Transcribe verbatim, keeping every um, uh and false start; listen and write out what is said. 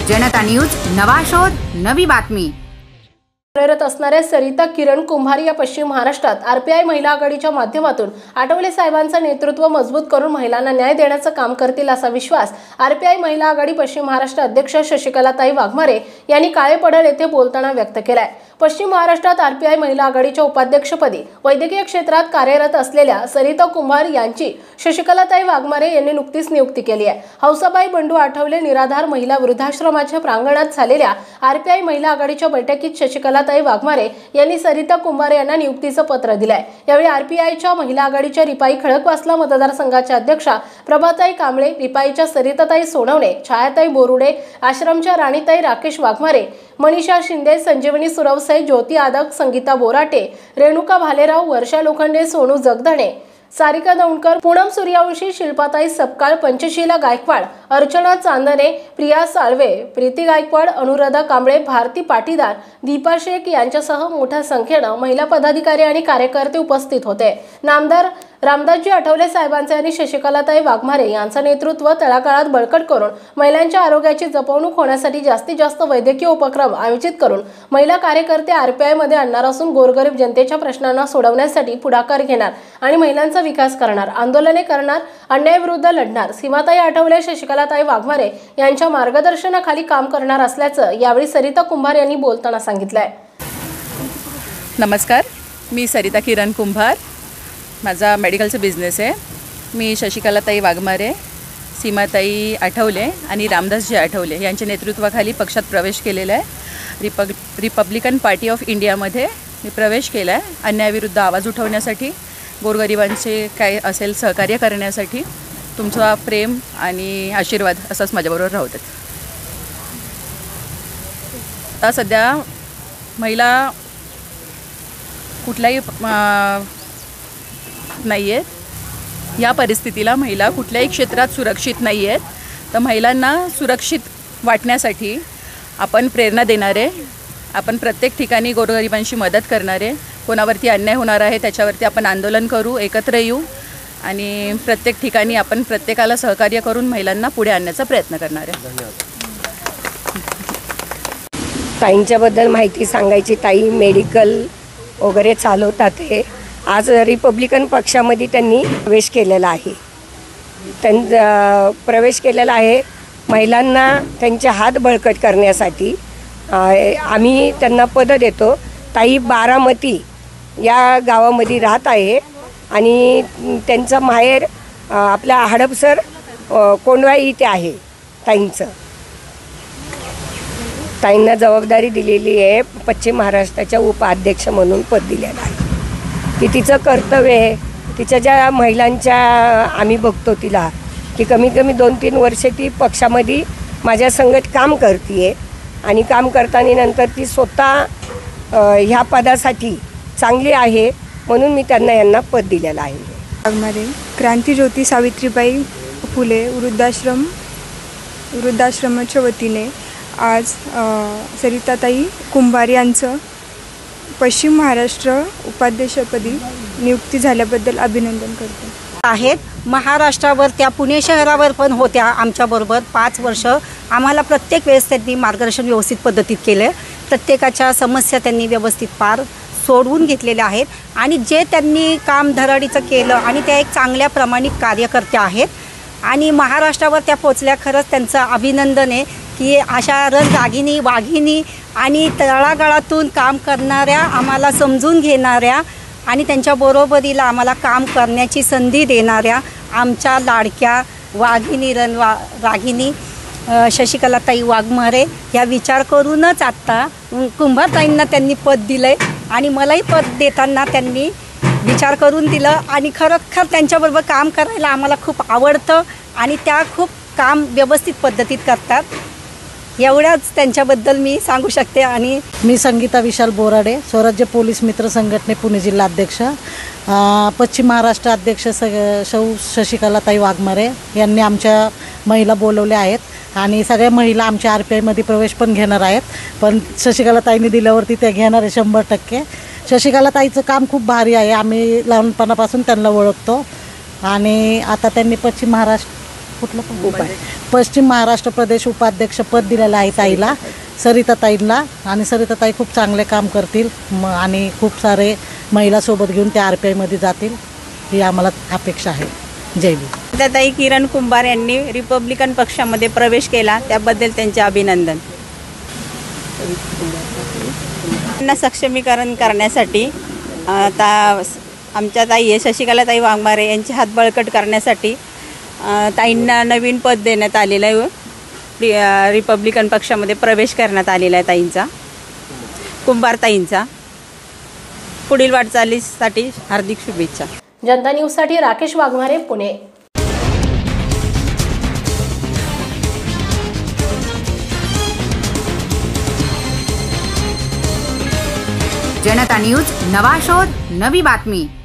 जनता news, नवा शोध, नवी बातमी। कार्यरत असणाऱ्या सरिता किरण कुंभार या पश्चिम महाराष्ट्रात आरपीआय महिला आघाडीच्या माध्यमातून आठवले साहेबांचं नेतृत्व मजबूत करून महिलांना न्याय देण्याचं काम करतील असा विश्वास आरपीआय महिला आघाडी पश्चिम महाराष्ट्र अध्यक्ष शशिकलाताई वाघमारे यांनी काळेपडळ येथे बोलताना व्यक्त केलाय। पश्चिम महाराष्ट्रात आरपीआय महिला आघाडीच्या उपाध्यक्षपदी वैद्यकीय क्षेत्रात कार्यरत असलेल्या सरिता कुंभार यांची शशिकलाताई वाघमारे यांनी नुकतीच नियुक्ती केली आहे। हौसाबाई बंडू आठवले निराधार महिला वृद्धाश्रमाच्या प्रांगणात झालेल्या आरपीआय महिला आघाडीच्या बैठकीत शशिकलाताई वाघमारे यांनी सरिता कुंभार यांना नियुक्तीचं पत्र दिलंय। यावेळी आरपीआयच्या महिला आघाडीच्या रिपाई खडकवासला मतदारसंघाच्या अध्यक्षा प्रभाताई कांबळे, रिपाईच्या सरिताताई सोनवणे, छायाताई बोरुडे, आश्रमच्या राणीताई राकेश वाघमारे, मनीषा शिंदे, संजीवनी सुरवसे, ज्योती आदक, संगीता बोराटे, रेणुका भालेराव, वर्षा लोखंडे, सोनू जगदाणे, सारिका दौंडकर, पूनम सूर्यवंशी, शिल्पाताई सपकाळ, पंचशीला गायकवाड, अर्चना चांदणे, प्रिया साळवे, प्रीती गायकवाड, अनुराधा कांबळे, भारती पाटीदार, दीपा शेख यांच्यासह मोठ्या संख्येनं महिला पदाधिकारी आणि कार्यकर्ते उपस्थित होते। नामदार रामदासजी आठवले साहेबांचे आणि शशिकलाताई वाघमारे यांचं नेतृत्व तळागाळात बळकट करून महिलांच्या आरोग्याची जपवणूक होण्यासाठी जास्तीत जास्त वैद्यकीय उपक्रम आयोजित करून महिला कार्यकर्ते आरपीआय मध्ये आणणार असून गोरगरीब जनतेच्या प्रश्नांना सोडवण्यासाठी पुढाकार घेणार आणि महिलांचा विकास करणार, आंदोलने करणार, अन्यायाविरुद्ध लढणार। सीमाताई आठवले शशिकलाताई वाघमारे यांच्या मार्गदर्शनाखाली काम करणार असल्याचं यावेळी सरिता कुंभार यांनी बोलताना सांगितलंय। नमस्कार, मी सरिता किरण कुंभार, माझा मेडिकलचा बिझनेस आहे। मी शशिकलाताई वाघमारे, सीमाताई आठवले आणि रामदासजी आठवले यांच्या नेतृत्वाखाली पक्षात प्रवेश केलेला आहे। रिपब रिपब्लिकन पार्टी ऑफ इंडियामध्ये मी प्रवेश केला आहे, अन्यायाविरुद्ध आवाज उठवण्यासाठी, गोरगरिबांचे काय असेल सहकार्य करण्यासाठी। तुमचा प्रेम आणि आशीर्वाद असंच माझ्याबरोबर राहू देत। आता सध्या महिला कुठलाही नाही आहेत, या परिस्थितीला महिला कुठल्याही क्षेत्रात सुरक्षित नाही आहेत। तर महिलांना सुरक्षित वाटण्यासाठी आपण प्रेरणा देणारे, आपण प्रत्येक ठिकाणी गोरगरिबांची मदत करणारे, कोणावरती अन्याय होणार आहे त्याच्यावरती आपण आंदोलन करू, एकत्र येऊ आणि प्रत्येक ठिकाणी आपण प्रत्येकाला सहकार्य करून महिलांना पुढे आणण्याचा प्रयत्न करणार आहे। ताईंच्याबद्दल माहिती सांगायची, ताई मेडिकल वगैरे चालवतात हे। आज रिपब्लिकन पक्षामध्ये त्यांनी प्रवेश केलेला आहे। त्यां प्रवेश केलेला आहे महिलांना त्यांचे हात बळकट करण्यासाठी आम्ही त्यांना पद देतो। ताई बारामती या गावामध्ये राहत आहे आणि त्यांचं माहेर आपल्या हडपसर कोंडवाई इथे आहे। ताईंचं ताईंना जबाबदारी दिलेली आहे, पश्चिम महाराष्ट्राच्या उपाध्यक्ष म्हणून पद दिलेलं आहे। की तिचं कर्तव्य आहे, तिच्या ज्या महिलांच्या आम्ही बघतो तिला की कमीत कमी दोन तीन वर्षे ती पक्षामध्ये माझ्या संगत काम करते आहे आणि काम करताना नंतर ती स्वतः ह्या पदासाठी चांगली आहे म्हणून मी त्यांना यांना पद दिलेलं आहे। वाघमारे क्रांतीज्योती सावित्रीबाई फुले वृद्धाश्रम वृद्धाश्रमाच्या वतीने आज सरिताताई कुंभार यांचं पश्चिम महाराष्ट्र उपाध्यक्षपदी नियुक्ती झाल्याबद्दल अभिनंदन करते आहेत। महाराष्ट्रावर त्या पुणे शहरावर पण होत्या आमच्याबरोबर पाच वर्ष। आम्हाला प्रत्येक वेळेस त्यांनी मार्गदर्शन व्यवस्थित पद्धतीत केले, प्रत्येकाच्या समस्या त्यांनी व्यवस्थित पार सोडवून घेतलेल्या आहेत आणि जे त्यांनी काम धडाडीचं केलं आणि त्या एक चांगल्या प्रामाणिक कार्यकर्त्या आहेत आणि महाराष्ट्रावर त्या पोचल्या। खरंच त्यांचं अभिनंदन आहे की अशा रणरागिणी वाघिणी आणि तळागाळातून काम करणाऱ्या, आम्हाला समजून घेणाऱ्या आणि त्यांच्या बरोबरीला आम्हाला काम करण्याची संधी देणाऱ्या आमच्या लाडक्या वाघिणी रणवा रागिणी शशिकलाताई वाघमारे या विचार करूनच आत्ता कुंभारताईंना त्यांनी पद दिलं आहे आणि मलाही पद देताना त्यांनी विचार करून दिलं आणि खरोखर त्यांच्याबरोबर काम करायला आम्हाला खूप आवडतं आणि त्या खूप काम व्यवस्थित पद्धतीत करतात। एवढ्याच त्यांच्याबद्दल मी सांगू शकते। आणि मी संगीता विशाल बोराडे, स्वराज्य पोलीस मित्र संघटने पुणे जिल्हा अध्यक्ष, पश्चिम महाराष्ट्र अध्यक्ष स शौ शशिकलाताई वाघमारे यांनी आमच्या महिला बोलवल्या आहेत आणि सगळ्या महिला आमच्या आर पी आयमध्ये प्रवेश पण घेणार आहेत। पण शशिकलाताईंनी दिल्यावरती त्या घेणार आहे शंभर टक्के। शशिकलाताईचं काम खूप भारी आहे, आम्ही लहानपणापासून त्यांना ओळखतो आणि आता त्यांनी पश्चिम महाराष्ट्र कुठलं पण पश्चिम महाराष्ट्र प्रदेश उपाध्यक्षपद दिलेलं आहे ताईला, सरिताताईंना. आणि सरिताताई खूप चांगले काम करतील म आणि खूप सारे महिलासोबत घेऊन त्या आर पी आयमध्ये जातील ही आम्हाला अपेक्षा आहे. जय भीम. ताई किरण कुंभार यांनी रिपब्लिकन पक्षामध्ये प्रवेश केला त्याबद्दल त्यांचे अभिनंदन. त्यांना सक्षमीकरण करण्यासाठी आता आमच्या ताई शशिकला ताई वाघमारे यांचे हात बळकट करण्यासाठी ताईंना नवीन पद देण्यात आलेलं आहे. रिपब्लिकन पक्षामध्ये प्रवेश करण्यात आलेला आहे ताईंचा, कुंभार ताईंचा. पुढील वाटचालीसाठी हार्दिक शुभेच्छा. जनता न्यूजसाठी राकेश वाघमारे, पुणे. जनता न्यूज, नवा शोध, नवी बातमी.